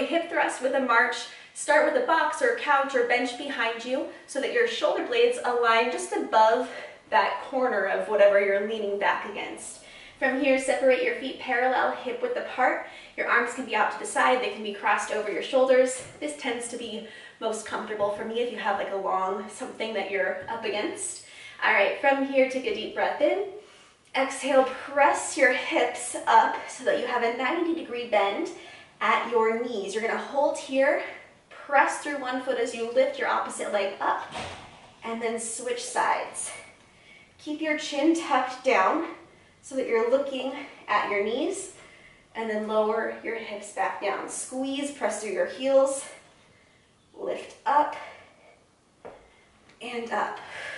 hip thrust with a march. Start with a box or couch or bench behind you so that your shoulder blades align just above that corner of whatever you're leaning back against. From here, separate your feet parallel, hip width apart. Your arms can be out to the side. They can be crossed over your shoulders. This tends to be most comfortable for me if you have like a long something that you're up against. All right, from here, take a deep breath in. Exhale, press your hips up so that you have a 90-degree bend at your knees. You're gonna hold here, press through one foot as you lift your opposite leg up, and then switch sides. Keep your chin tucked down so that you're looking at your knees, and then lower your hips back down. Squeeze, press through your heels, lift up and up.